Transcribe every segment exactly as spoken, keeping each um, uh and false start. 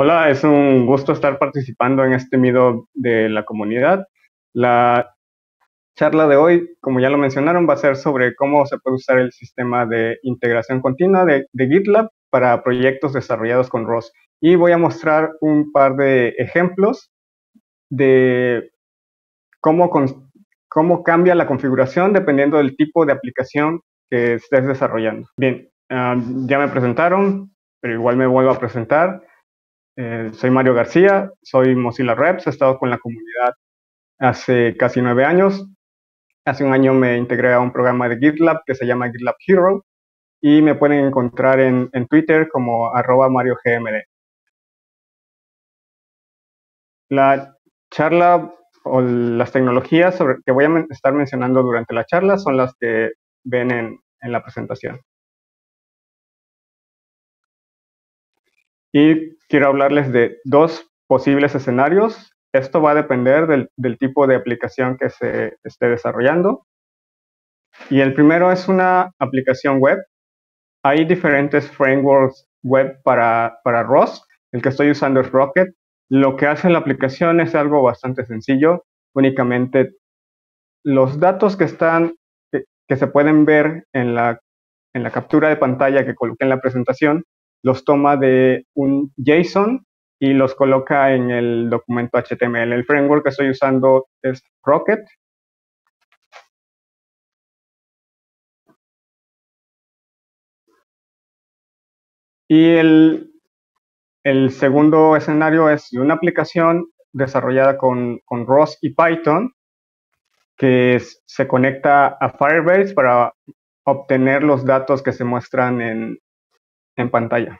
Hola, es un gusto estar participando en este Meetup de la comunidad. La charla de hoy, como ya lo mencionaron, va a ser sobre cómo se puede usar el sistema de integración continua de, de GitLab para proyectos desarrollados con R O S. Y voy a mostrar un par de ejemplos de cómo, con, cómo cambia la configuración dependiendo del tipo de aplicación que estés desarrollando. Bien, uh, ya me presentaron, pero igual me vuelvo a presentar. Eh, soy Mario García, soy Mozilla Reps, he estado con la comunidad hace casi nueve años. Hace un año me integré a un programa de GitLab que se llama GitLab Hero y me pueden encontrar en, en Twitter como arroba mariogmd. La charla o las tecnologías sobre, que voy a estar mencionando durante la charla son las que ven en, en la presentación. Y quiero hablarles de dos posibles escenarios. Esto va a depender del, del tipo de aplicación que se esté desarrollando. Y el primero es una aplicación web. Hay diferentes frameworks web para, para R O S. El que estoy usando es Rocket. Lo que hace la aplicación es algo bastante sencillo. Únicamente los datos que están, que, que se pueden ver en la, en la captura de pantalla que coloqué en la presentación, los toma de un JSON y los coloca en el documento H T M L. El framework que estoy usando es Rocket. Y el, el segundo escenario es una aplicación desarrollada con, con R O S y Python que es, se conecta a Firebase para obtener los datos que se muestran en, en pantalla.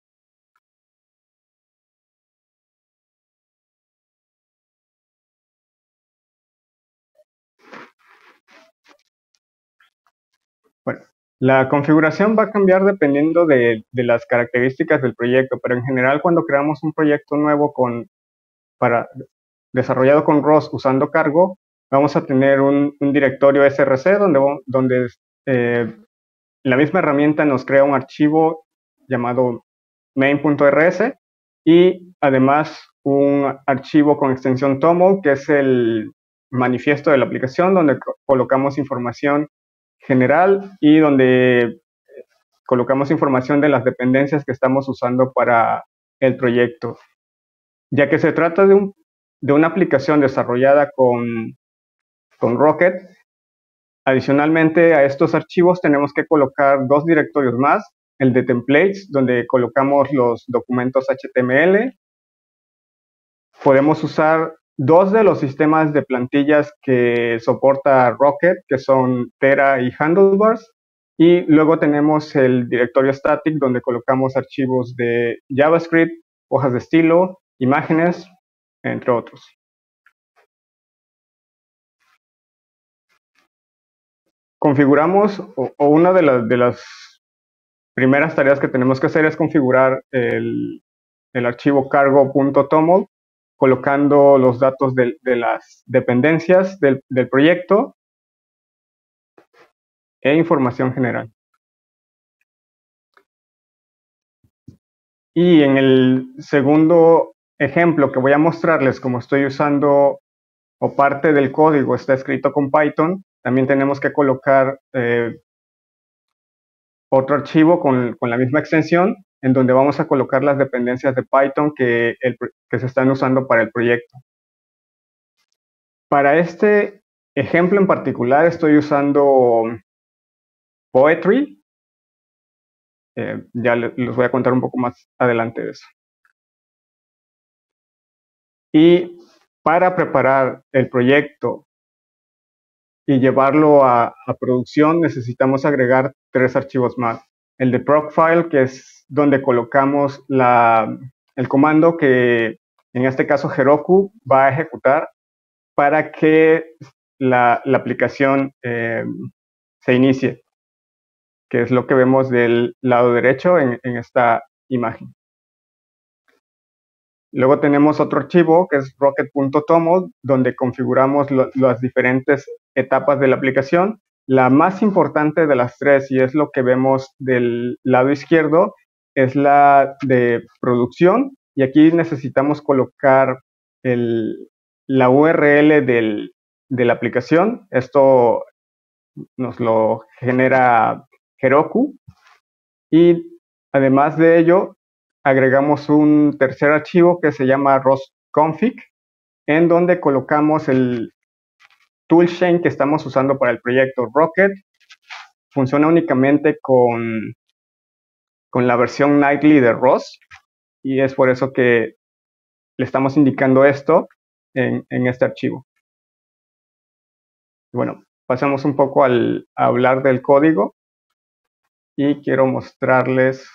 Bueno, la configuración va a cambiar dependiendo de, de las características del proyecto, pero en general cuando creamos un proyecto nuevo con, para, desarrollado con R O S usando Cargo, vamos a tener un, un directorio S R C donde, donde eh, la misma herramienta nos crea un archivo llamado main.rs y además un archivo con extensión toml, que es el manifiesto de la aplicación, donde colocamos información general y donde colocamos información de las dependencias que estamos usando para el proyecto. Ya que se trata de, un, de una aplicación desarrollada con, con Rocket, adicionalmente a estos archivos tenemos que colocar dos directorios más, el de templates, donde colocamos los documentos H T M L. Podemos usar dos de los sistemas de plantillas que soporta Rocket, que son Tera y Handlebars. Y luego tenemos el directorio static, donde colocamos archivos de JavaScript, hojas de estilo, imágenes, entre otros. Configuramos, o, o una de, la, de las primeras tareas que tenemos que hacer es configurar el, el archivo cargo.toml, colocando los datos de, de las dependencias del, del proyecto e información general. Y en el segundo ejemplo que voy a mostrarles, como estoy usando o parte del código está escrito con Python, también tenemos que colocar eh, otro archivo con, con la misma extensión, en donde vamos a colocar las dependencias de Python que, el, que se están usando para el proyecto. Para este ejemplo en particular estoy usando Poetry. Eh, ya les voy a contar un poco más adelante de eso. Y para preparar el proyecto y llevarlo a, a producción necesitamos agregar tres archivos más. El de Procfile, que es donde colocamos la, el comando que en este caso Heroku va a ejecutar para que la, la aplicación eh, se inicie, que es lo que vemos del lado derecho en, en esta imagen. Luego tenemos otro archivo que es rocket.toml, donde configuramos lo, las diferentes etapas de la aplicación. La más importante de las tres, y es lo que vemos del lado izquierdo, es la de producción, y aquí necesitamos colocar el, la U R L del, de la aplicación. Esto nos lo genera Heroku, y además de ello agregamos un tercer archivo que se llama rostconfig, en donde colocamos el toolchain que estamos usando para el proyecto. Rocket funciona únicamente con, con la versión nightly de Rust, y es por eso que le estamos indicando esto en, en este archivo. Bueno, pasamos un poco al, a hablar del código, y quiero mostrarles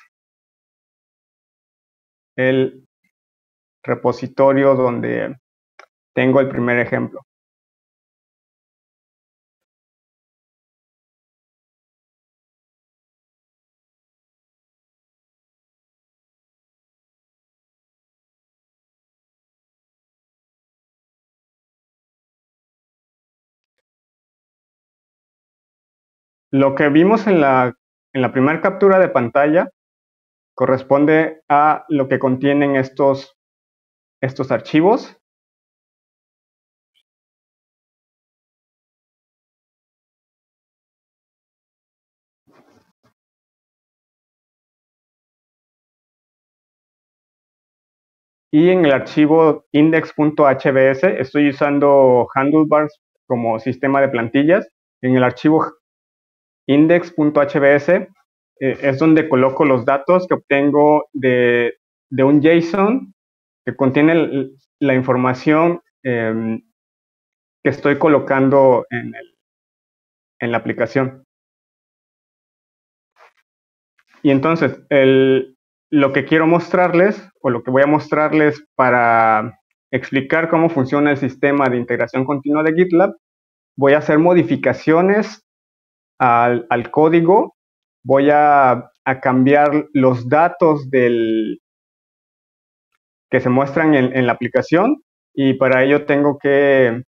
el repositorio donde tengo el primer ejemplo. Lo que vimos en la, en la primera captura de pantalla corresponde a lo que contienen estos, estos archivos. Y en el archivo index.hbs estoy usando Handlebars como sistema de plantillas. En el archivo index.hbs eh, es donde coloco los datos que obtengo de, de un JSON que contiene el, la información eh, que estoy colocando en, el, en la aplicación. Y entonces, el, lo que quiero mostrarles, o lo que voy a mostrarles para explicar cómo funciona el sistema de integración continua de GitLab, voy a hacer modificaciones al, al código, voy a, a cambiar los datos del, que se muestran en, en la aplicación, y para ello tengo que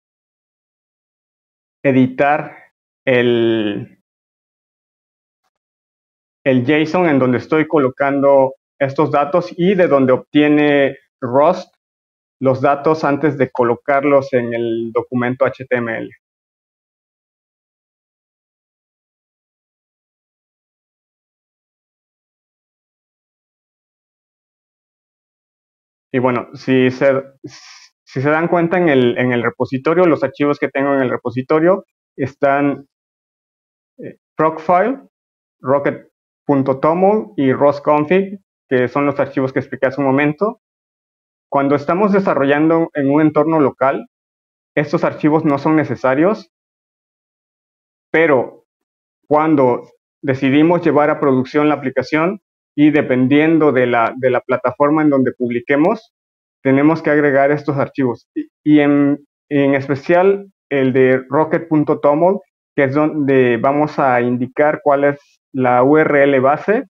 editar el, el JSON en donde estoy colocando estos datos y de donde obtiene Rust los datos antes de colocarlos en el documento H T M L. Y bueno, si se, si se dan cuenta en el, en el repositorio, los archivos que tengo en el repositorio están eh, procfile, rocket.toml y rostconfig, que son los archivos que expliqué hace un momento. Cuando estamos desarrollando en un entorno local, estos archivos no son necesarios, pero cuando decidimos llevar a producción la aplicación, y dependiendo de la, de la plataforma en donde publiquemos, tenemos que agregar estos archivos. Y, y en, en especial el de rocket.toml, que es donde vamos a indicar cuál es la U R L base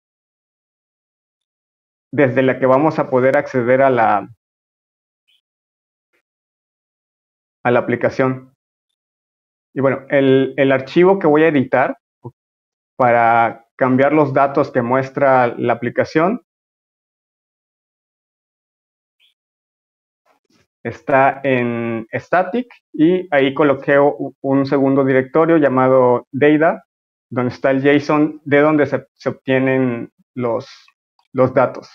desde la que vamos a poder acceder a la, a la aplicación. Y bueno, el, el archivo que voy a editar para cambiar los datos que muestra la aplicación está en static, y ahí coloqué un segundo directorio llamado data, donde está el JSON de donde se, se obtienen los, los datos.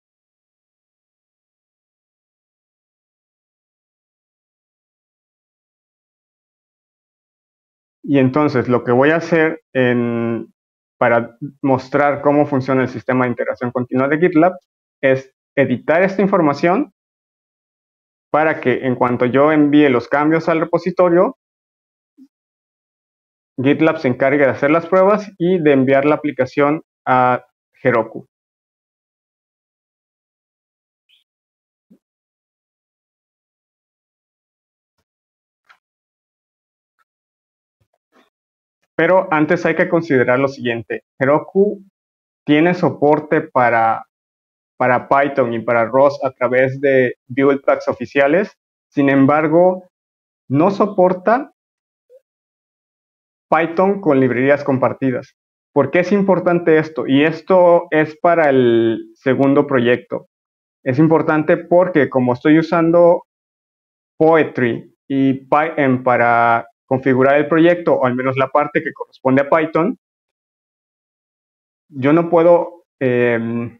Y entonces lo que voy a hacer en, para mostrar cómo funciona el sistema de integración continua de GitLab es editar esta información para que en cuanto yo envíe los cambios al repositorio, GitLab se encargue de hacer las pruebas y de enviar la aplicación a Heroku. Pero antes hay que considerar lo siguiente: Heroku tiene soporte para, para Python y para Rust a través de build packs oficiales. Sin embargo, no soporta Python con librerías compartidas. ¿Por qué es importante esto? Y esto es para el segundo proyecto. Es importante porque como estoy usando Poetry y Python para configurar el proyecto, o al menos la parte que corresponde a Python, yo no puedo, eh,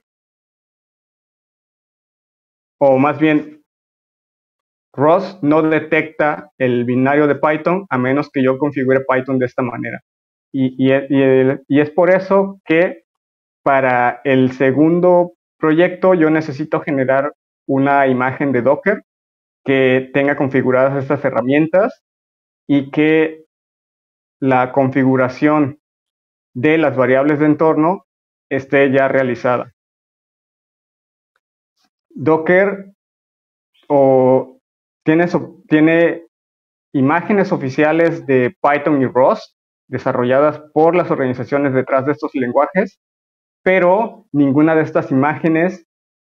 o más bien, Rust no detecta el binario de Python a menos que yo configure Python de esta manera. Y, y, y, y es por eso que para el segundo proyecto yo necesito generar una imagen de Docker que tenga configuradas estas herramientas y que la configuración de las variables de entorno esté ya realizada. Docker o tiene, tiene imágenes oficiales de Python y Rust desarrolladas por las organizaciones detrás de estos lenguajes, pero ninguna de estas imágenes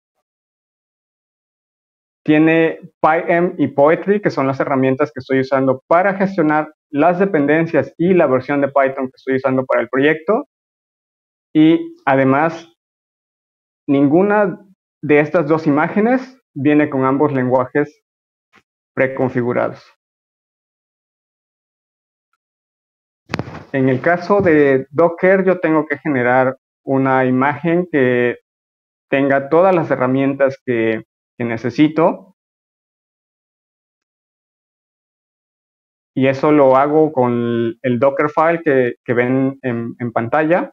tiene PyM y Poetry, que son las herramientas que estoy usando para gestionar las dependencias y la versión de Python que estoy usando para el proyecto. Y además, ninguna de estas dos imágenes viene con ambos lenguajes preconfigurados. En el caso de Docker, yo tengo que generar una imagen que tenga todas las herramientas que, que necesito. Y eso lo hago con el Dockerfile que, que ven en, en pantalla.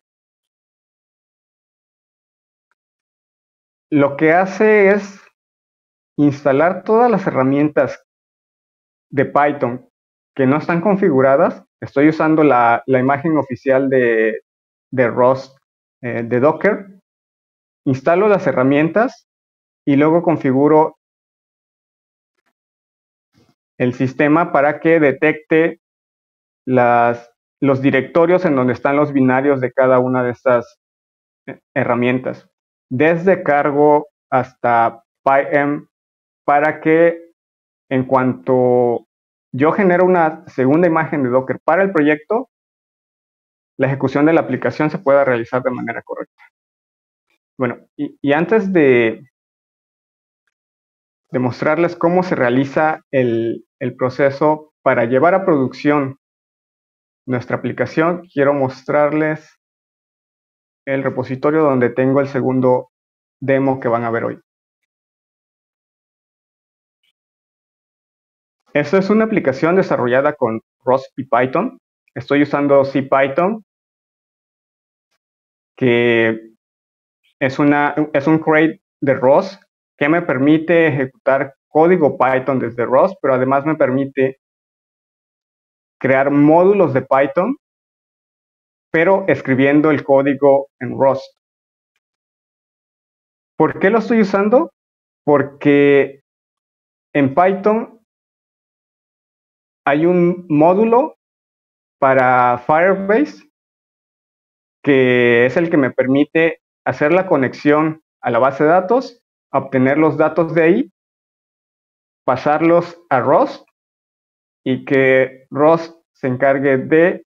Lo que hace es instalar todas las herramientas de Python que no están configuradas. Estoy usando la, la imagen oficial de, de Rust eh, de Docker. Instalo las herramientas y luego configuro el sistema para que detecte las, los directorios en donde están los binarios de cada una de estas herramientas, desde cargo hasta PyM, para que en cuanto yo genero una segunda imagen de Docker para el proyecto, la ejecución de la aplicación se pueda realizar de manera correcta. Bueno, y, y antes de, de mostrarles cómo se realiza el, el proceso para llevar a producción nuestra aplicación, quiero mostrarles el repositorio donde tengo el segundo demo que van a ver hoy. Esta es una aplicación desarrollada con Rust y Python. Estoy usando CPython, que es, una, es un crate de Rust que me permite ejecutar código Python desde Rust, pero además me permite crear módulos de Python, pero escribiendo el código en Rust. ¿Por qué lo estoy usando? Porque en Python hay un módulo para Firebase que es el que me permite hacer la conexión a la base de datos, obtener los datos de ahí, pasarlos a Rust y que Rust se encargue de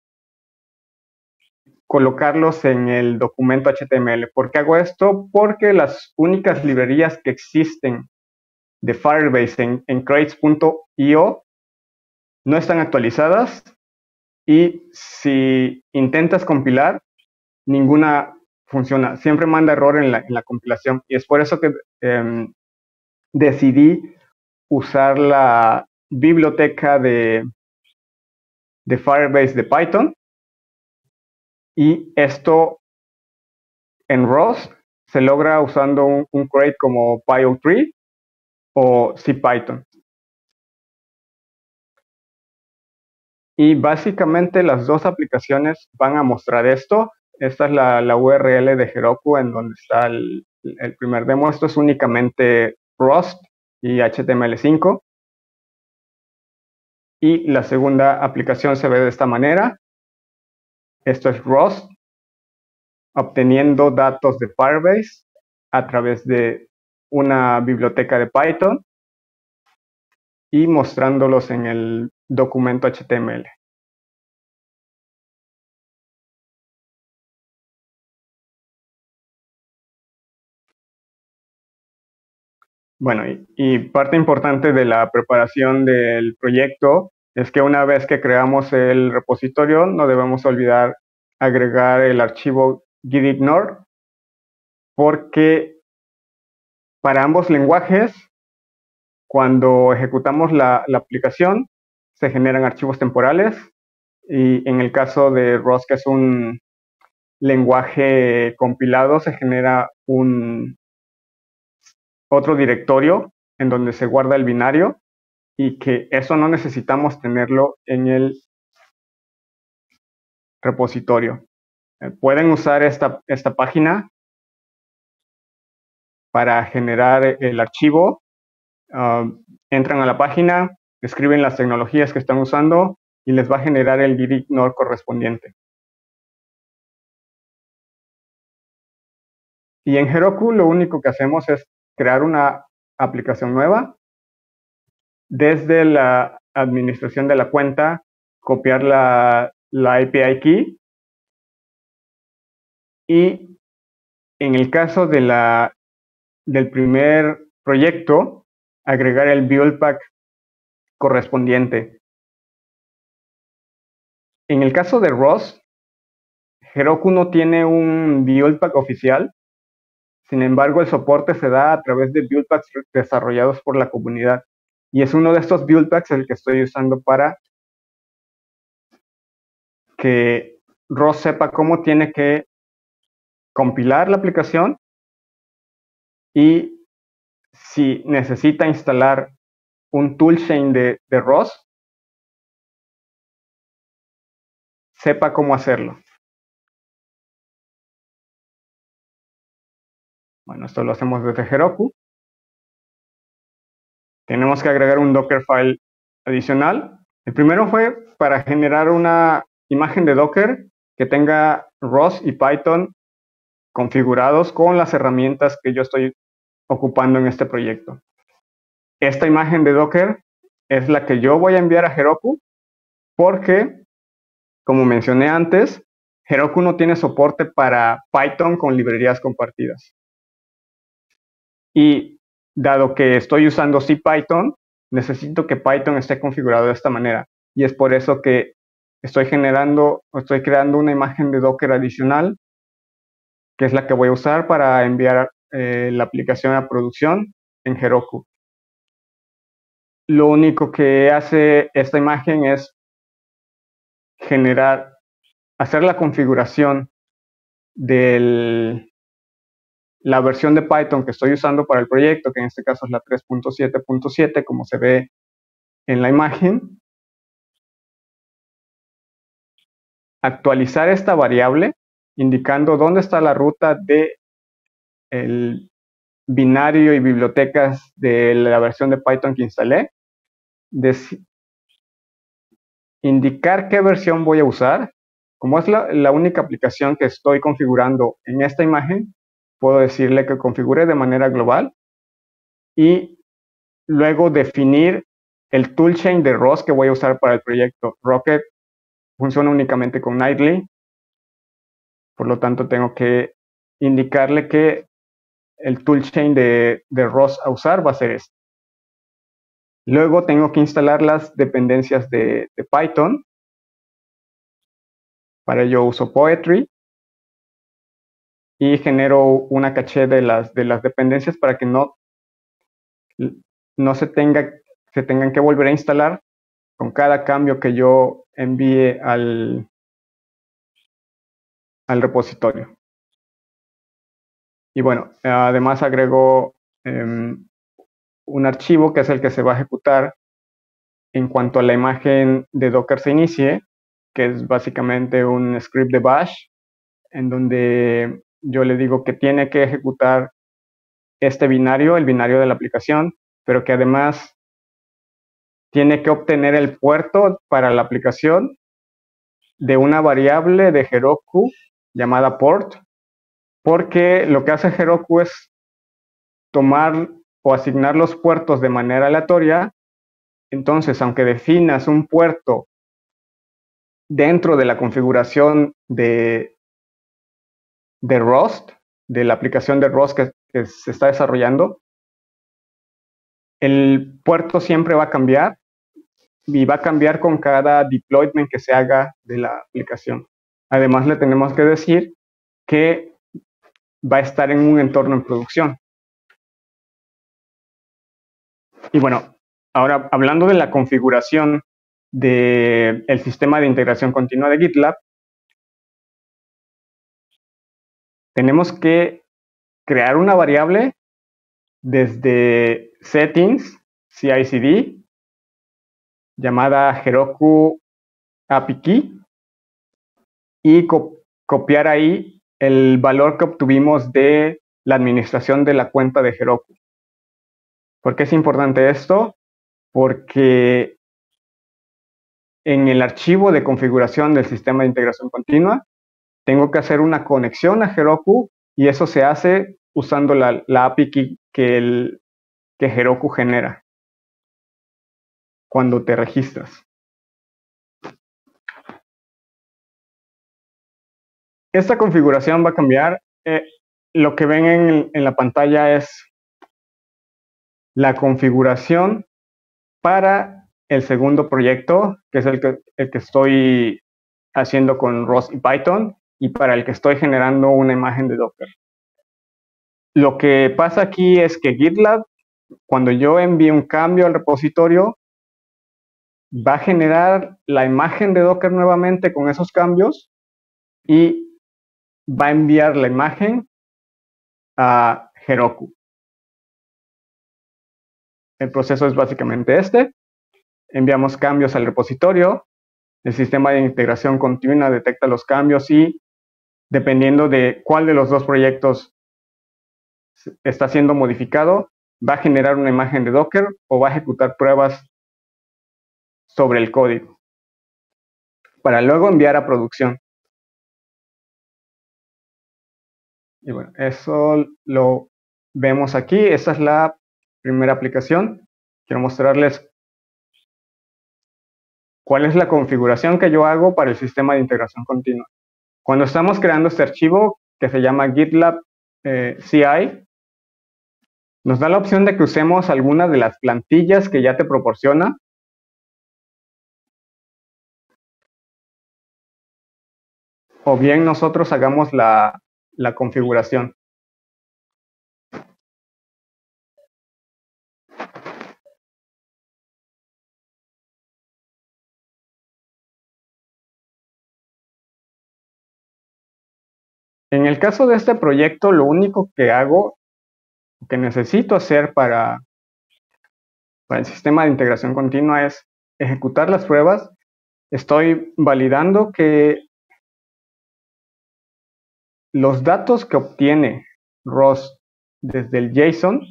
colocarlos en el documento H T M L. ¿Por qué hago esto? Porque las únicas librerías que existen de Firebase en, en crates punto i o no están actualizadas y si intentas compilar, ninguna funciona. Siempre manda error en la, en la compilación y es por eso que eh, decidí usar la biblioteca de, de Firebase de Python, y esto en Rust se logra usando un, un crate como P Y O tres o CPython. Y básicamente las dos aplicaciones van a mostrar esto. Esta es la, la U R L de Heroku en donde está el, el primer demo. Esto es únicamente Rust y H T M L cinco. Y la segunda aplicación se ve de esta manera. Esto es Rust obteniendo datos de Firebase a través de una biblioteca de Python y mostrándolos en el documento H T M L. Bueno, y, y parte importante de la preparación del proyecto es que una vez que creamos el repositorio, no debemos olvidar agregar el archivo gitignore, porque para ambos lenguajes, cuando ejecutamos la, la aplicación, se generan archivos temporales, y en el caso de ROS, que es un lenguaje compilado, se genera un otro directorio en donde se guarda el binario, y que eso no necesitamos tenerlo en el repositorio. Eh, pueden usar esta, esta página para generar el archivo. Uh, entran a la página, escriben las tecnologías que están usando y les va a generar el gitignore correspondiente. Y en Heroku lo único que hacemos es crear una aplicación nueva. Desde la administración de la cuenta, copiar la, la A P I key, y en el caso de la, del primer proyecto, agregar el build pack correspondiente. En el caso de ROS, Heroku no tiene un build pack oficial. Sin embargo, el soporte se da a través de build packs desarrollados por la comunidad. Y es uno de estos build packs el que estoy usando para que ROS sepa cómo tiene que compilar la aplicación, y si necesita instalar un toolchain de, de ROS, sepa cómo hacerlo. Bueno, esto lo hacemos desde Heroku. Tenemos que agregar un Dockerfile adicional. El primero fue para generar una imagen de Docker que tenga ROS y Python configurados con las herramientas que yo estoy ocupando en este proyecto. Esta imagen de Docker es la que yo voy a enviar a Heroku, porque, como mencioné antes, Heroku no tiene soporte para Python con librerías compartidas. Y dado que estoy usando CPython, necesito que Python esté configurado de esta manera. Y es por eso que estoy generando, estoy creando una imagen de Docker adicional, que es la que voy a usar para enviar eh, la aplicación a producción en Heroku. Lo único que hace esta imagen es generar, hacer la configuración de la versión de Python que estoy usando para el proyecto, que en este caso es la tres punto siete punto siete, como se ve en la imagen. Actualizar esta variable indicando dónde está la ruta de el binario y bibliotecas de la versión de Python que instalé. Indicar qué versión voy a usar. Como es la, la única aplicación que estoy configurando en esta imagen, puedo decirle que configure de manera global, y luego definir el toolchain de ROS que voy a usar para el proyecto. Rocket funciona únicamente con Nightly, por lo tanto tengo que indicarle que el toolchain de, de ROS a usar va a ser este. Luego tengo que instalar las dependencias de, de Python. Para ello uso Poetry y genero una caché de las, de las dependencias para que no, no se, tenga, se tengan que volver a instalar con cada cambio que yo envíe al, al repositorio. Y bueno, además agrego eh, un archivo que es el que se va a ejecutar en cuanto a la imagen de Docker se inicie, que es básicamente un script de bash, en donde yo le digo que tiene que ejecutar este binario, el binario de la aplicación, pero que además tiene que obtener el puerto para la aplicación de una variable de Heroku llamada port, porque lo que hace Heroku es tomar o asignar los puertos de manera aleatoria. Entonces, aunque definas un puerto dentro de la configuración de, de ROS, de la aplicación de ROS que, que se está desarrollando, el puerto siempre va a cambiar y va a cambiar con cada deployment que se haga de la aplicación. Además, le tenemos que decir que va a estar en un entorno en producción. Y bueno, ahora hablando de la configuración del sistema de integración continua de GitLab, tenemos que crear una variable desde settings, C I C D, llamada Heroku A P I Key, y co copiar ahí el valor que obtuvimos de la administración de la cuenta de Heroku. ¿Por qué es importante esto? Porque en el archivo de configuración del sistema de integración continua, tengo que hacer una conexión a Heroku y eso se hace usando la, la A P I Key que, el, que Heroku genera cuando te registras. Esta configuración va a cambiar. Eh, lo que ven en, en la pantalla es la configuración para el segundo proyecto, que es el que, el que estoy haciendo con Rust y Python, y para el que estoy generando una imagen de Docker. Lo que pasa aquí es que GitLab, cuando yo envíe un cambio al repositorio, va a generar la imagen de Docker nuevamente con esos cambios y va a enviar la imagen a Heroku. El proceso es básicamente este. Enviamos cambios al repositorio, el sistema de integración continua detecta los cambios y, dependiendo de cuál de los dos proyectos está siendo modificado, va a generar una imagen de Docker o va a ejecutar pruebas sobre el código para luego enviar a producción. Y bueno, eso lo vemos aquí. Esta es la primera aplicación. Quiero mostrarles cuál es la configuración que yo hago para el sistema de integración continua. Cuando estamos creando este archivo que se llama GitLab eh, C I, nos da la opción de que usemos alguna de las plantillas que ya te proporciona. O bien nosotros hagamos la, la configuración. En el caso de este proyecto, lo único que hago, que necesito hacer para, para el sistema de integración continua es ejecutar las pruebas. Estoy validando que los datos que obtiene Rust desde el JSON,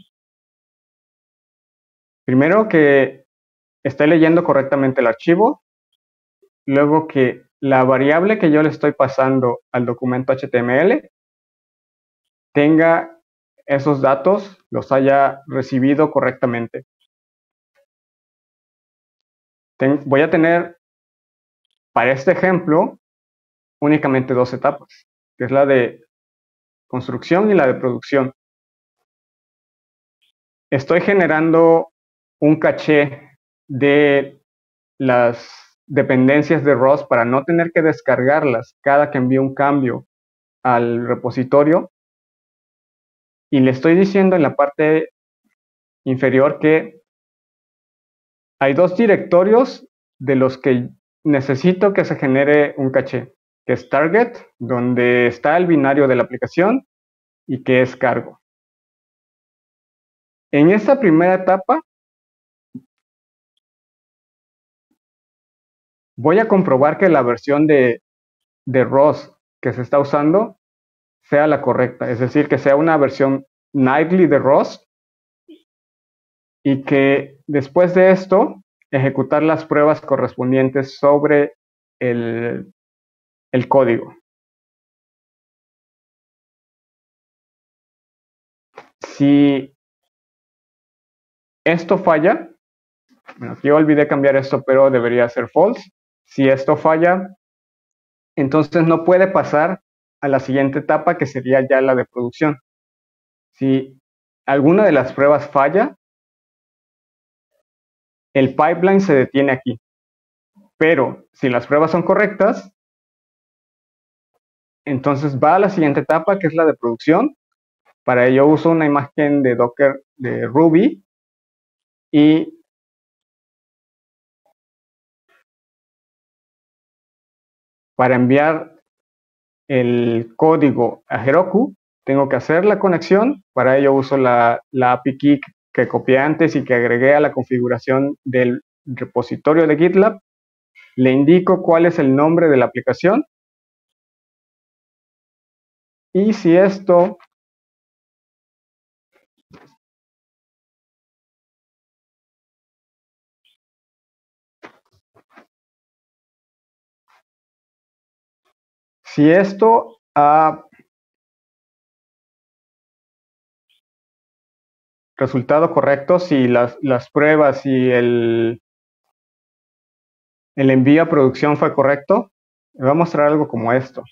primero que esté leyendo correctamente el archivo, luego que la variable que yo le estoy pasando al documento H T M L tenga esos datos, los haya recibido correctamente. Ten, voy a tener, para este ejemplo, únicamente dos etapas, que es la de construcción y la de producción. Estoy generando un caché de las dependencias de Rust para no tener que descargarlas cada que envío un cambio al repositorio. Y le estoy diciendo en la parte inferior que hay dos directorios de los que necesito que se genere un caché, que es target, donde está el binario de la aplicación, y que es cargo. En esta primera etapa voy a comprobar que la versión de, de Rust que se está usando sea la correcta, es decir, que sea una versión nightly de Rust, y que después de esto ejecutar las pruebas correspondientes sobre el, el código. Si esto falla, bueno, aquí olvidé cambiar esto, pero debería ser false. Si esto falla, entonces no puede pasar a la siguiente etapa, que sería ya la de producción. Si alguna de las pruebas falla, el pipeline se detiene aquí. Pero si las pruebas son correctas, entonces va a la siguiente etapa, que es la de producción. Para ello uso una imagen de Docker de Ruby y para enviar el código a Heroku tengo que hacer la conexión. Para ello uso la, la A P I key que copié antes y que agregué a la configuración del repositorio de GitLab. Le indico cuál es el nombre de la aplicación. Y si esto si esto ha resultado correcto, si las, las pruebas y el, el envío a producción fue correcto, me va a mostrar algo como esto.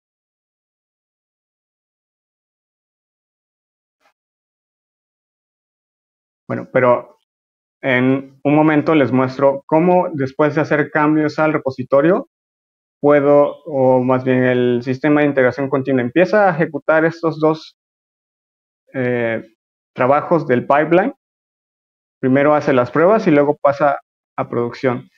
Bueno, pero en un momento les muestro cómo después de hacer cambios al repositorio, puedo, o más bien el sistema de integración continua empieza a ejecutar estos dos eh, trabajos del pipeline. Primero hace las pruebas y luego pasa a producción.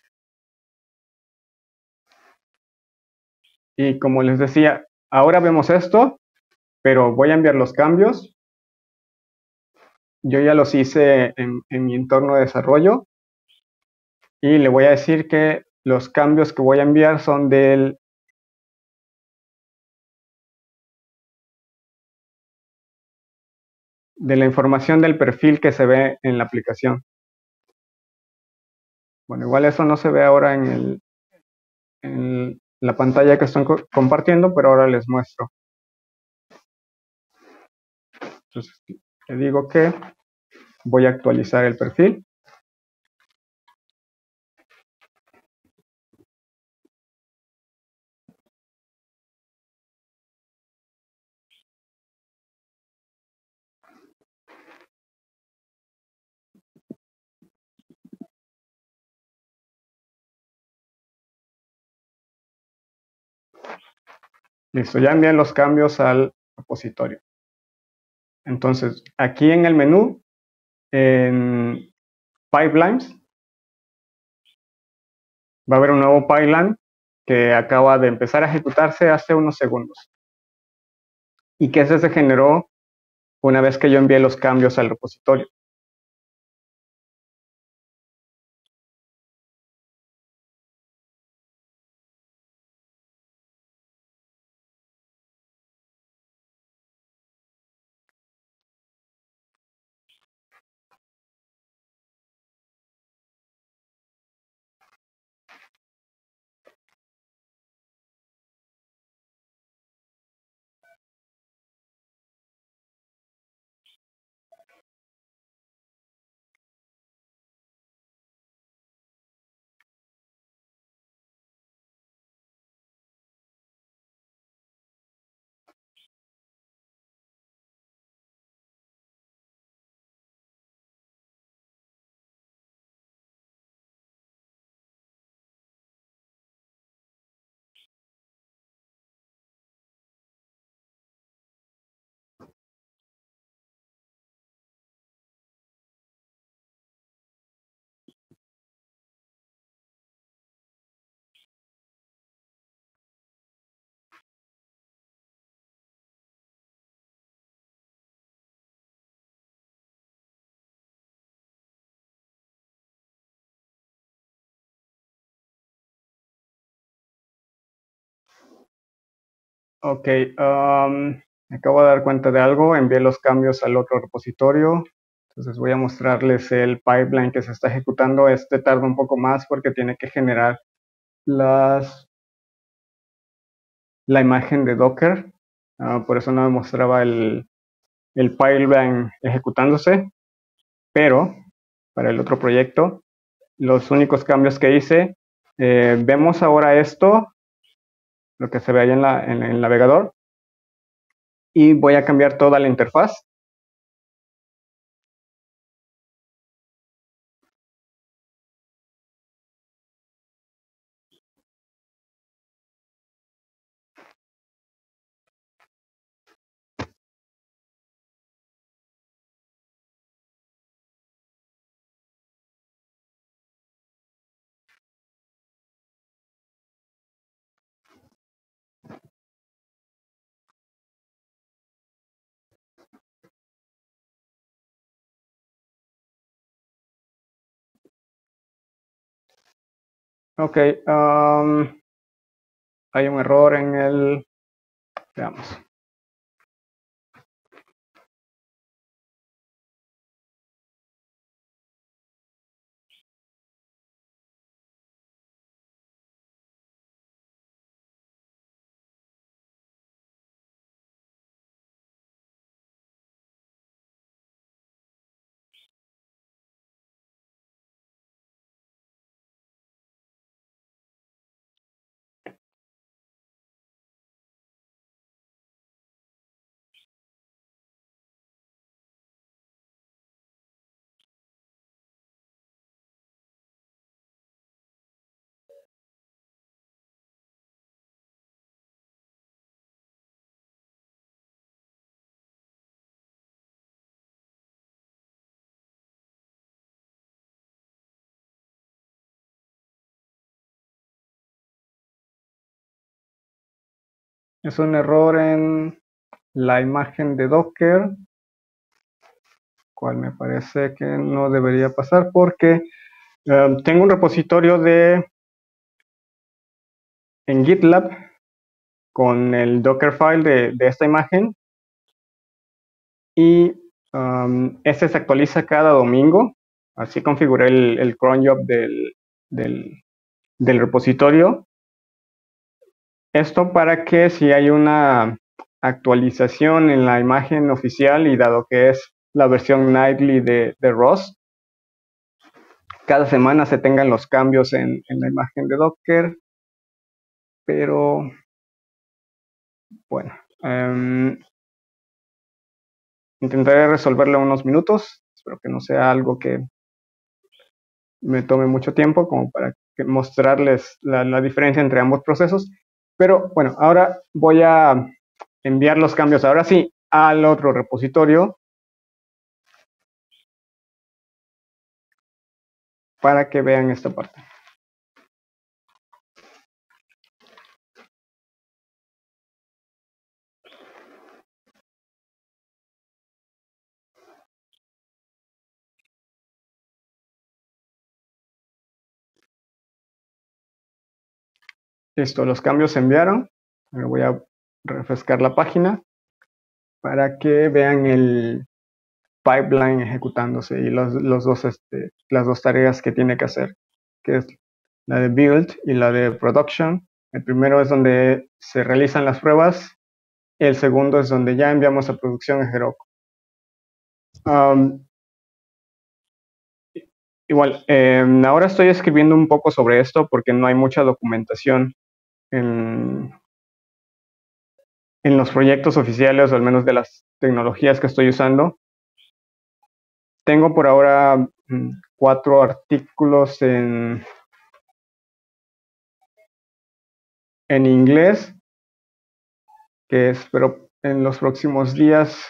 Y como les decía, ahora vemos esto, pero voy a enviar los cambios. Yo ya los hice en, en mi entorno de desarrollo y le voy a decir que los cambios que voy a enviar son del de la información del perfil que se ve en la aplicación. Bueno, igual eso no se ve ahora en, el, en la pantalla que estoy co compartiendo, pero ahora les muestro. Entonces, le digo que voy a actualizar el perfil. Listo, ya envié los cambios al repositorio. Entonces, aquí en el menú, en Pipelines, va a haber un nuevo pipeline que acaba de empezar a ejecutarse hace unos segundos. Y que ese se generó una vez que yo envié los cambios al repositorio. Ok, um, me acabo de dar cuenta de algo, envié los cambios al otro repositorio, entonces voy a mostrarles el pipeline que se está ejecutando. Este tarda un poco más porque tiene que generar las, la imagen de Docker, uh, por eso no me mostraba el, el pipeline ejecutándose, pero para el otro proyecto, los únicos cambios que hice, eh, vemos ahora esto, lo que se ve ahí en, la, en el navegador, y voy a cambiar toda la interfaz. Ok, um, hay un error en el... Veamos. Es un error en la imagen de Docker, cual me parece que no debería pasar porque eh, tengo un repositorio de en GitLab con el Dockerfile de, de esta imagen y um, este se actualiza cada domingo. Así configuré el, el cron job del, del, del repositorio. Esto para que si hay una actualización en la imagen oficial y dado que es la versión nightly de, de R O S, cada semana se tengan los cambios en, en la imagen de Docker, pero bueno, um, intentaré resolverlo en unos minutos. Espero que no sea algo que me tome mucho tiempo como para que mostrarles la, la diferencia entre ambos procesos. Pero bueno, ahora voy a enviar los cambios ahora sí al otro repositorio para que vean esta parte. Listo, los cambios se enviaron. Me voy a refrescar la página para que vean el pipeline ejecutándose y los, los dos, este, las dos tareas que tiene que hacer, que es la de build y la de production. El primero es donde se realizan las pruebas. El segundo es donde ya enviamos a producción a Heroku. Um, igual, eh, ahora estoy escribiendo un poco sobre esto porque no hay mucha documentación en, en los proyectos oficiales, o al menos de las tecnologías que estoy usando. Tengo por ahora mm, cuatro artículos en, en inglés que espero en los próximos días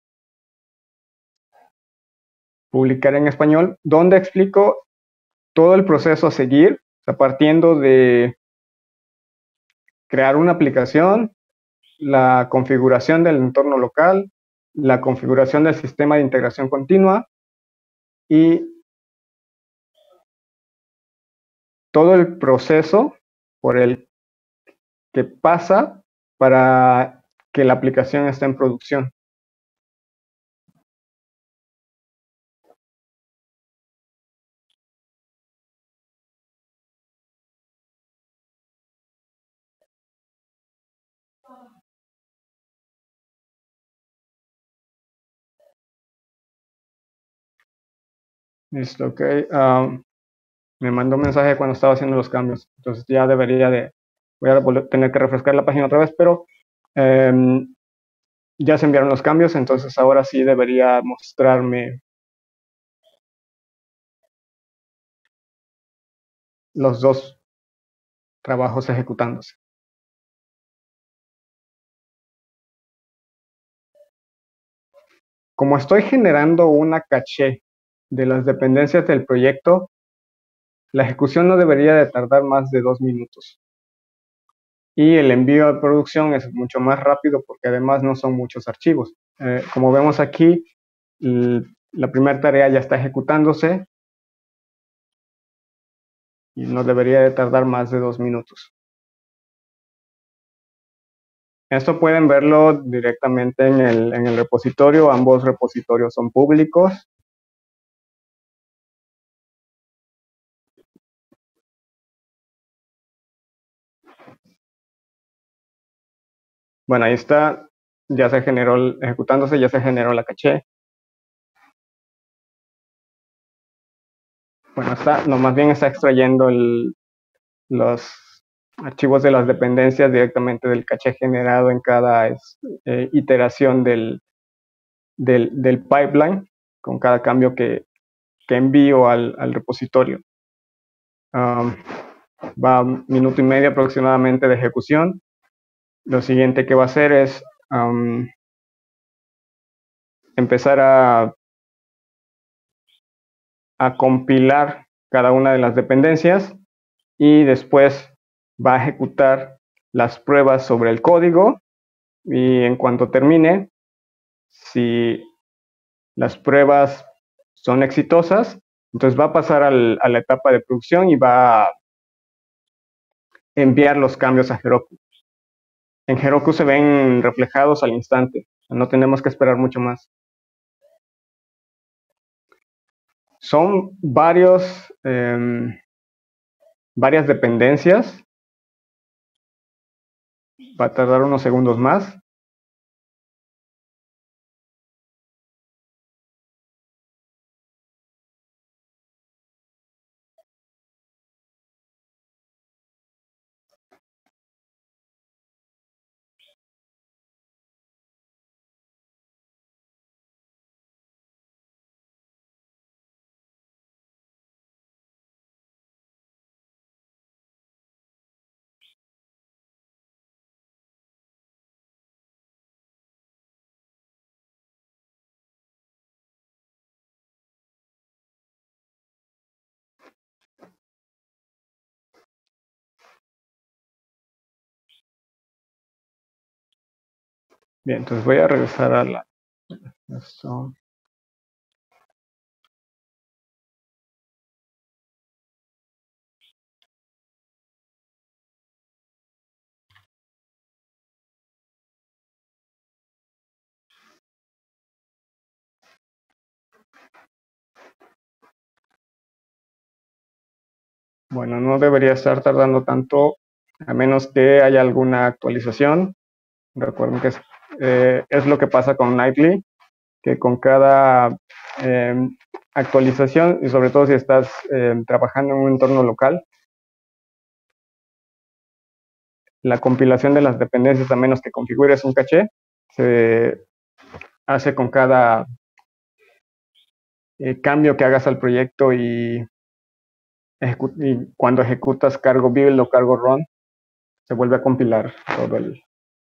publicar en español, donde explico todo el proceso a seguir, o sea, partiendo de crear una aplicación, la configuración del entorno local, la configuración del sistema de integración continua y todo el proceso por el que pasa para que la aplicación esté en producción. Listo, ok. Um, me mandó un mensaje cuando estaba haciendo los cambios, entonces ya debería de, voy a volver, tener que refrescar la página otra vez, pero um, ya se enviaron los cambios, entonces ahora sí debería mostrarme los dos trabajos ejecutándose. Como estoy generando una caché de las dependencias del proyecto, la ejecución no debería de tardar más de dos minutos. Y el envío a producción es mucho más rápido porque además no son muchos archivos. Eh, como vemos aquí, la primera tarea ya está ejecutándose. y no debería de tardar más de dos minutos. Esto pueden verlo directamente en el, en el repositorio. Ambos repositorios son públicos. Bueno, ahí está. Ya se generó, ejecutándose, ya se generó la caché. Bueno, está, no, más bien está extrayendo el, los archivos de las dependencias directamente del caché generado en cada eh, iteración del, del, del pipeline, con cada cambio que, que envío al, al repositorio. Um, va un minuto y medio aproximadamente de ejecución. Lo siguiente que va a hacer es um, empezar a, a compilar cada una de las dependencias y después va a ejecutar las pruebas sobre el código, y en cuanto termine, si las pruebas son exitosas, entonces va a pasar al, a la etapa de producción y va a enviar los cambios a Heroku. En Heroku se ven reflejados al instante, no tenemos que esperar mucho más. Son varios, eh, varias dependencias. Va a tardar unos segundos más. Bien, entonces voy a regresar a la... Esto. Bueno, no debería estar tardando tanto, a menos que haya alguna actualización. Recuerden que es, eh, es lo que pasa con Nightly, que con cada eh, actualización, y sobre todo si estás eh, trabajando en un entorno local, la compilación de las dependencias, a menos que configures un caché, se hace con cada eh, cambio que hagas al proyecto, y, y cuando ejecutas cargo build o cargo run, se vuelve a compilar todo el,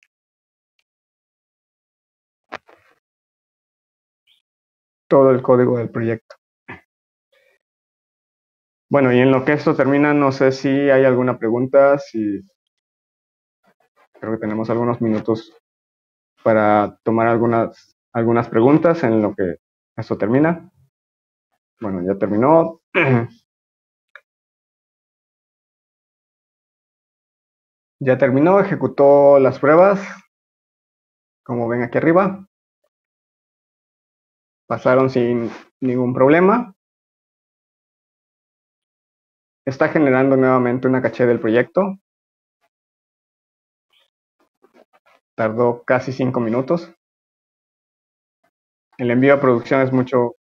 todo el código del proyecto. Bueno, y en lo que esto termina, no sé si hay alguna pregunta, si creo que tenemos algunos minutos para tomar algunas, algunas preguntas en lo que esto termina. Bueno, ya terminó. Ya terminó, ejecutó las pruebas, como ven aquí arriba. Pasaron sin ningún problema. Está generando nuevamente una caché del proyecto. Tardó casi cinco minutos. El envío a producción es mucho,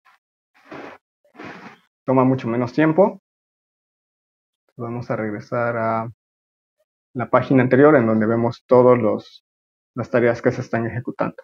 toma mucho menos tiempo. Vamos a regresar a la página anterior, en donde vemos todas las tareas que se están ejecutando.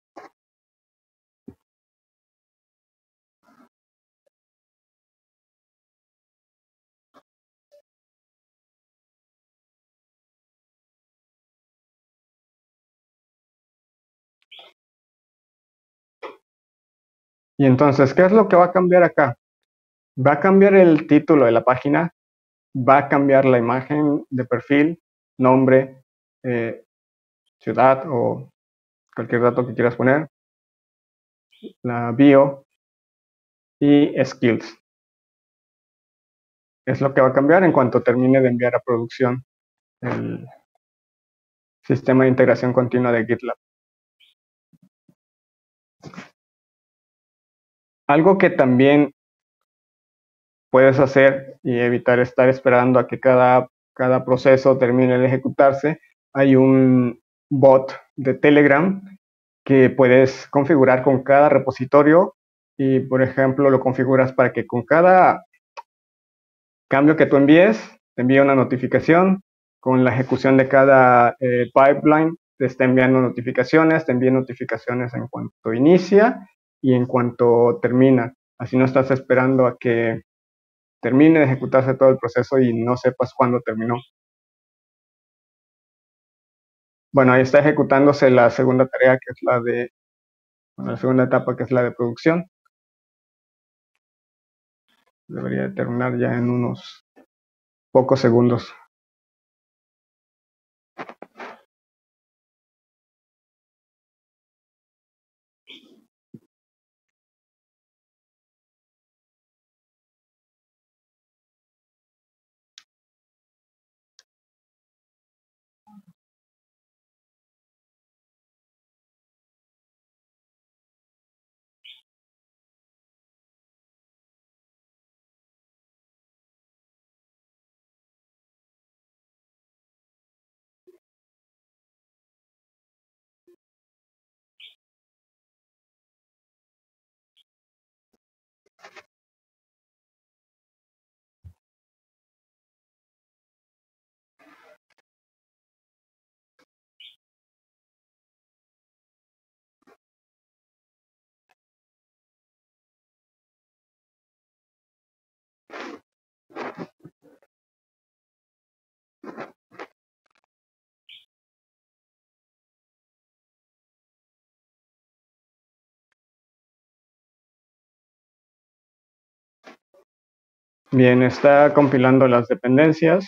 Y entonces, ¿qué es lo que va a cambiar acá? Va a cambiar el título de la página, va a cambiar la imagen de perfil, nombre, eh, ciudad o cualquier dato que quieras poner, la bio y skills. es lo que va a cambiar en cuanto termine de enviar a producción el sistema de integración continua de GitLab. Algo que también puedes hacer y evitar estar esperando a que cada, cada proceso termine de ejecutarse, hay un bot de Telegram que puedes configurar con cada repositorio y, por ejemplo, lo configuras para que con cada cambio que tú envíes, te envíe una notificación. Con la ejecución de cada eh, pipeline, te está enviando notificaciones, te envía notificaciones en cuanto inicia y en cuanto termina. Así no estás esperando a que termine de ejecutarse todo el proceso y no sepas cuándo terminó. Bueno, ahí está ejecutándose la segunda tarea, que es la de, bueno, la segunda etapa, que es la de producción. Debería de terminar ya en unos pocos segundos. Bien, está compilando las dependencias.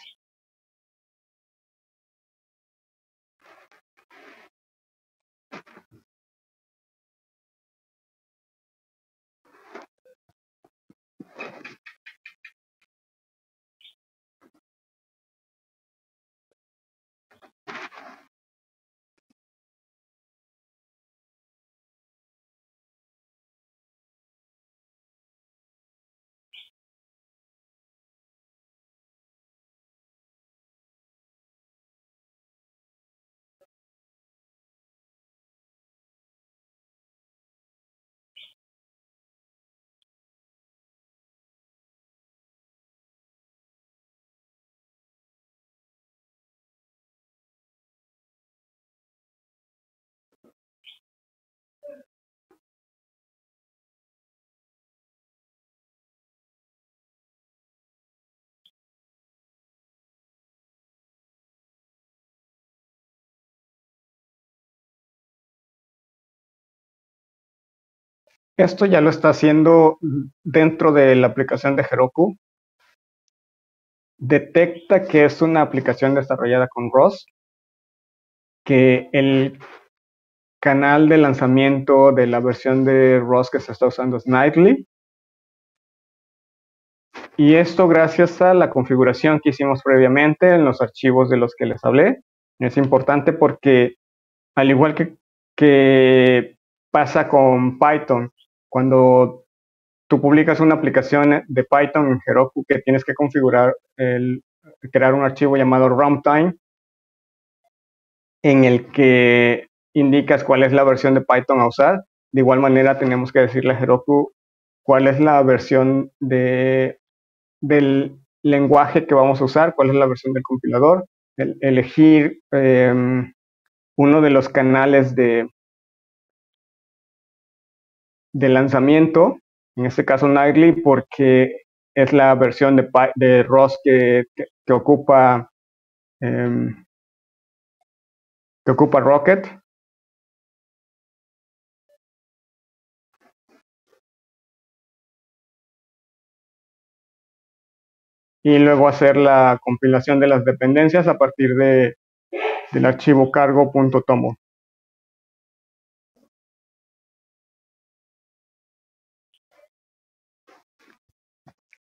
Esto ya lo está haciendo dentro de la aplicación de Heroku. Detecta que es una aplicación desarrollada con ROS, que el canal de lanzamiento de la versión de ROS que se está usando es Nightly. Y esto gracias a la configuración que hicimos previamente en los archivos de los que les hablé. Es importante porque, al igual que, que pasa con Python, cuando tú publicas una aplicación de Python en Heroku, que tienes que configurar, el, crear un archivo llamado runtime, en el que indicas cuál es la versión de Python a usar. De igual manera tenemos que decirle a Heroku cuál es la versión de, del lenguaje que vamos a usar, cuál es la versión del compilador, el, elegir eh, uno de los canales de, de lanzamiento, en este caso Nightly, porque es la versión de, de ROS que, que, que ocupa eh, que ocupa Rocket. Y luego hacer la compilación de las dependencias a partir de, del archivo cargo.tomo.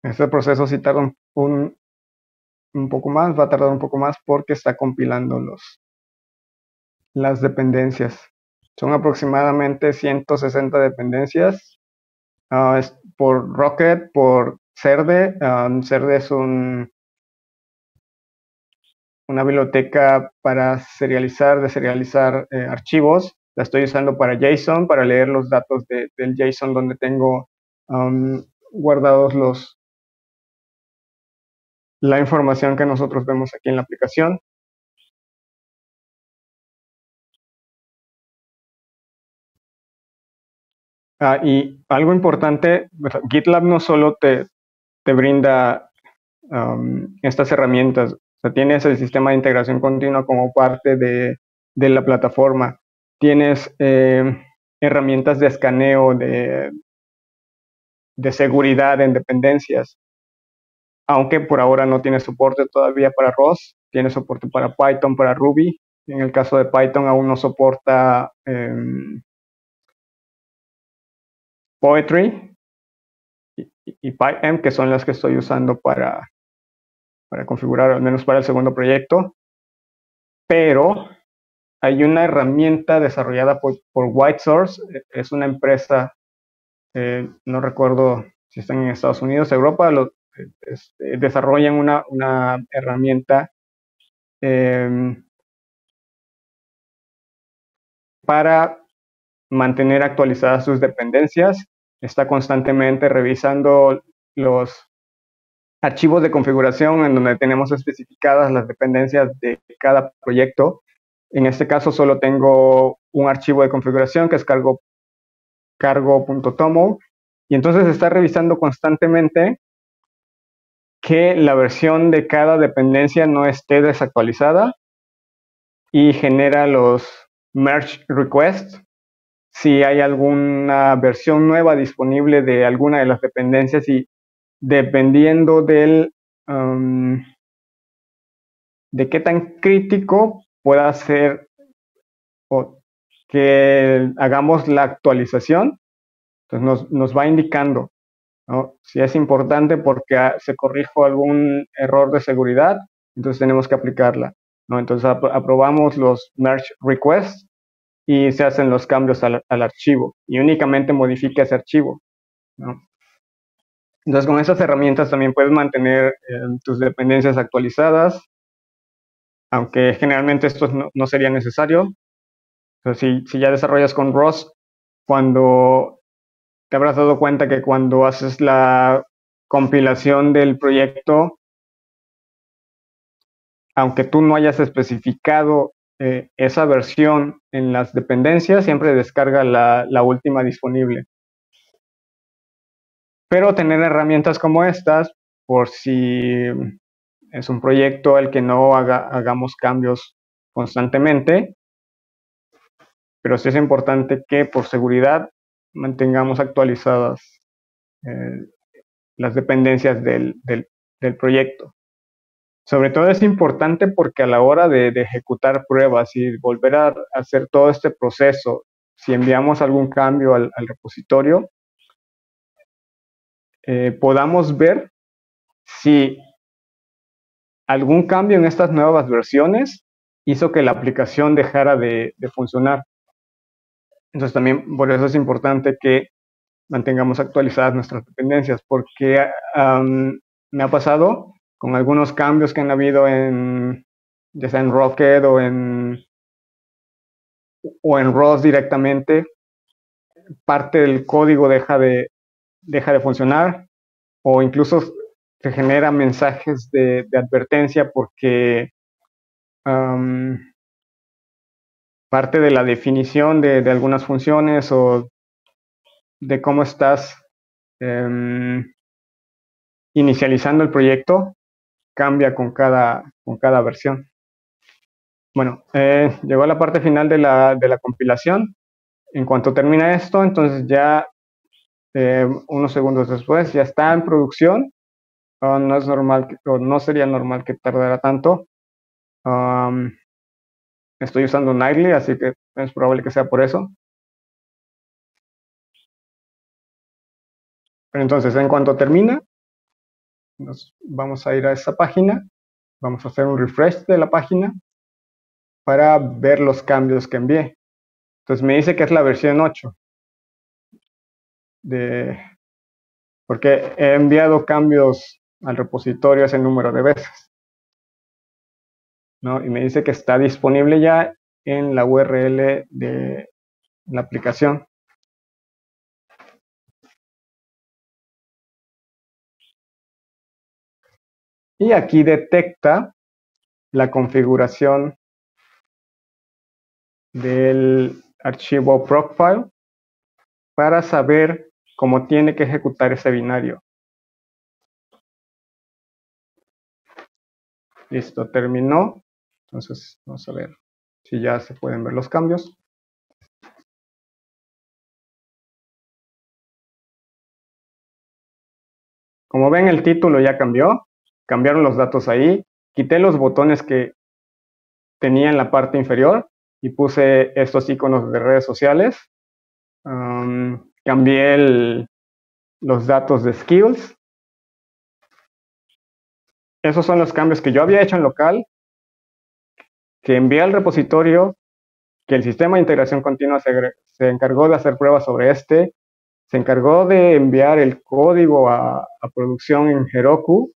Este proceso sí tarda un, un, un poco más, va a tardar un poco más porque está compilando los, las dependencias. Son aproximadamente ciento sesenta dependencias uh, es por Rocket, por Cerde. Um, Cerde es un, una biblioteca para serializar, deserializar eh, archivos. La estoy usando para JSON, para leer los datos de, del JSON donde tengo um, guardados los, la información que nosotros vemos aquí en la aplicación. Ah, y algo importante, GitLab no solo te, te brinda um, estas herramientas, o sea, tienes el sistema de integración continua como parte de, de la plataforma, tienes eh, herramientas de escaneo, de, de seguridad en dependencias, aunque por ahora no tiene soporte todavía para ROS, tiene soporte para Python, para Ruby. En el caso de Python aún no soporta eh, Poetry y, y PyM, que son las que estoy usando para, para configurar, al menos para el segundo proyecto. Pero hay una herramienta desarrollada por, por WhiteSource, es una empresa, eh, no recuerdo si están en Estados Unidos, Europa, lo, este, desarrollan una, una herramienta eh, para mantener actualizadas sus dependencias. Está constantemente revisando los archivos de configuración en donde tenemos especificadas las dependencias de cada proyecto. En este caso solo tengo un archivo de configuración que es cargo cargo.toml y entonces está revisando constantemente que la versión de cada dependencia no esté desactualizada y genera los merge requests si hay alguna versión nueva disponible de alguna de las dependencias y dependiendo del um, de qué tan crítico pueda ser o que hagamos la actualización, entonces nos, nos va indicando, ¿no? Si es importante porque se corrijo algún error de seguridad, entonces tenemos que aplicarla, ¿no? Entonces ap aprobamos los merge requests y se hacen los cambios al, al archivo y únicamente modifica ese archivo, ¿no? Entonces con esas herramientas también puedes mantener eh, tus dependencias actualizadas, aunque generalmente esto no, no sería necesario. O sea, si, si ya desarrollas con ROS, cuando te habrás dado cuenta que cuando haces la compilación del proyecto, aunque tú no hayas especificado eh, esa versión en las dependencias, siempre descarga la, la última disponible. Pero tener herramientas como estas, por si es un proyecto al que no haga, hagamos cambios constantemente, pero sí es importante que por seguridad mantengamos actualizadas eh, las dependencias del, del, del proyecto. Sobre todo es importante porque a la hora de, de ejecutar pruebas y volver a hacer todo este proceso, si enviamos algún cambio al, al repositorio, eh, podamos ver si algún cambio en estas nuevas versiones hizo que la aplicación dejara de, de funcionar. Entonces también por eso es importante que mantengamos actualizadas nuestras dependencias, porque um, me ha pasado con algunos cambios que han habido en, ya sea en Rocket o en, o en ROS directamente, parte del código deja de, deja de funcionar o incluso se generan mensajes de, de advertencia porque um, parte de la definición de, de, algunas funciones o de cómo estás um, inicializando el proyecto cambia con cada, con cada versión. Bueno, eh, llegó a la parte final de la, de la compilación. En cuanto termina esto, entonces ya eh, unos segundos después ya está en producción. Uh, no es normal, que, o no sería normal que tardara tanto. Um, estoy usando Nightly, así que es probable que sea por eso. Pero entonces, en cuanto termina, nos vamos a ir a esa página, vamos a hacer un refresh de la página para ver los cambios que envié. Entonces me dice que es la versión ocho, de, porque he enviado cambios al repositorio ese número de veces, ¿no? Y me dice que está disponible ya en la U R L de la aplicación. Y aquí detecta la configuración del archivo procfile para saber cómo tiene que ejecutar ese binario. Listo, terminó. Entonces, vamos a ver si ya se pueden ver los cambios. Como ven, el título ya cambió. Cambiaron los datos ahí. Quité los botones que tenía en la parte inferior y puse estos iconos de redes sociales. Um, cambié el, los datos de skills. Esos son los cambios que yo había hecho en local, que envié al repositorio, que el sistema de integración continua se, se encargó de hacer pruebas sobre este, se encargó de enviar el código a, a producción en Heroku,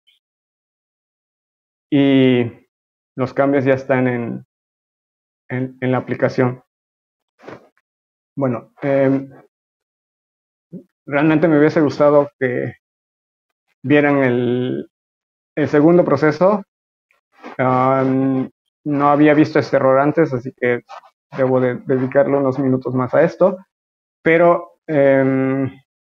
y los cambios ya están en, en, en la aplicación. Bueno, eh, realmente me hubiese gustado que vieran el, el segundo proceso. Um, no había visto este error antes, así que debo de dedicarle unos minutos más a esto. Pero eh,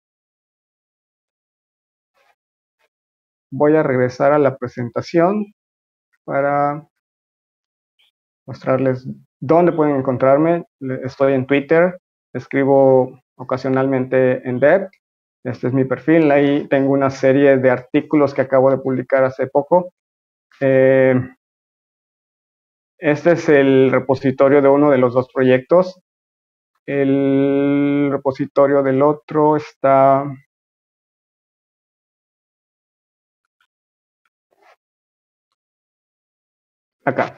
voy a regresar a la presentación para mostrarles dónde pueden encontrarme. Estoy en Twitter, escribo ocasionalmente en Dev. Este es mi perfil. Ahí tengo una serie de artículos que acabo de publicar hace poco. Eh, este es el repositorio de uno de los dos proyectos. El repositorio del otro está acá.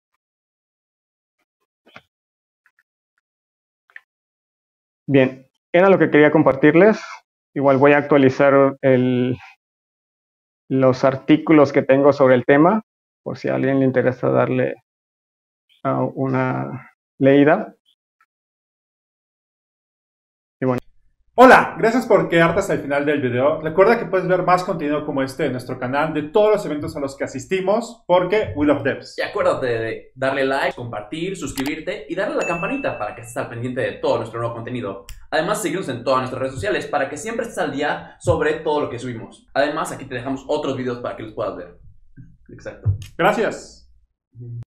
Bien, era lo que quería compartirles. Igual voy a actualizar el, los artículos que tengo sobre el tema, por si a alguien le interesa darle uh, una leída. Y bueno. Hola, gracias por quedarte hasta el final del video. Recuerda que puedes ver más contenido como este en nuestro canal, de todos los eventos a los que asistimos, porque we love devs. Y acuérdate de darle like, compartir, suscribirte y darle a la campanita para que estés al pendiente de todo nuestro nuevo contenido. Además, seguirnos en todas nuestras redes sociales para que siempre estés al día sobre todo lo que subimos. Además, aquí te dejamos otros videos para que los puedas ver. Exacto. Gracias.